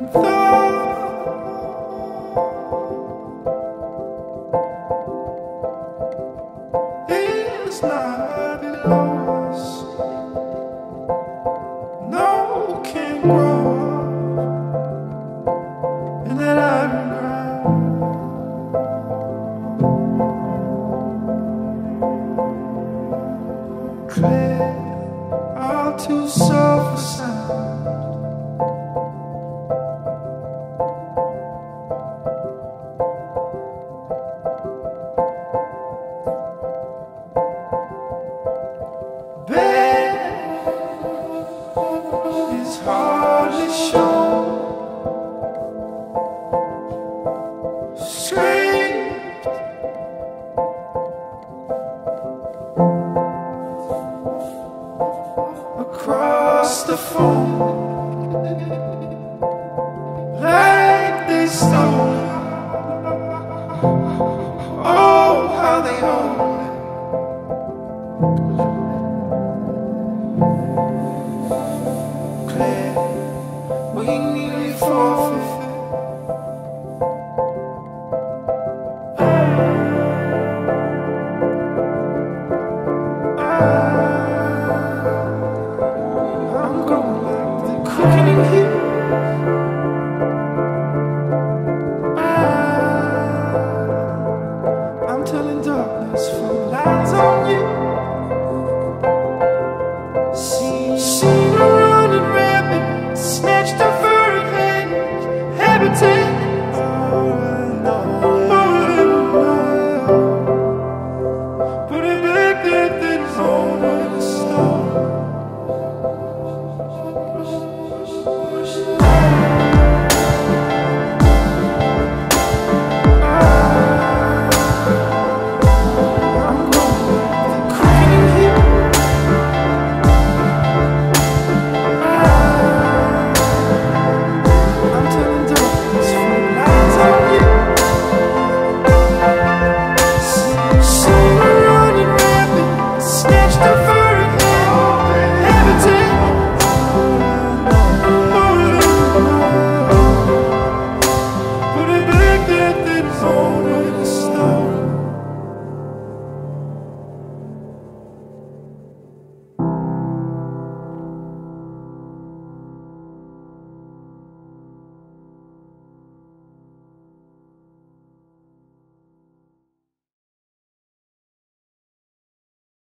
It's not lost. No, can't grow up in that iron ground. Clear, all too soft for sound. It's hardly shown. Scraped across the phone like they stole. Oh, how they own it. We nearly forfeit. I'm going like the cooking in here.